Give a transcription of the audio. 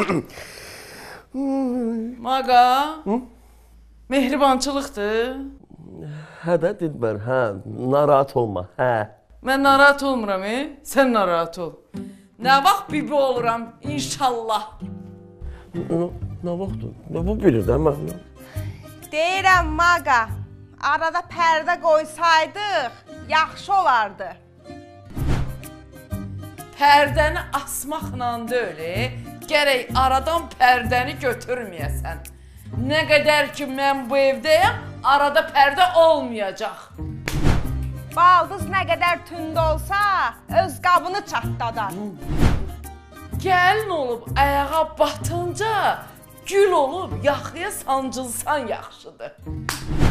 Maga, mehribançılıqdır. Hə də Dilbər, hə, narahat olma, hə. Mən narahat olmuram, sən narahat ol. Nə vaxt bibi oluram, inşallah. Nə vaxtdır? Nə bu bilir də mən? Deyirəm Maga, arada pərdə qoysaydıq, yaxşı olardı. Pərdəni asmaqla deyil, gərək aradan pərdəni götürməyəsən. Nə qədər ki mən bu evdəyəm, arada pərdə olmayacaq. Baldız nə qədər tünd olsa, öz qabını çatladar. Gəlin olub ayağa batınca, gül olub yaxıya sancılsan yaxşıdır.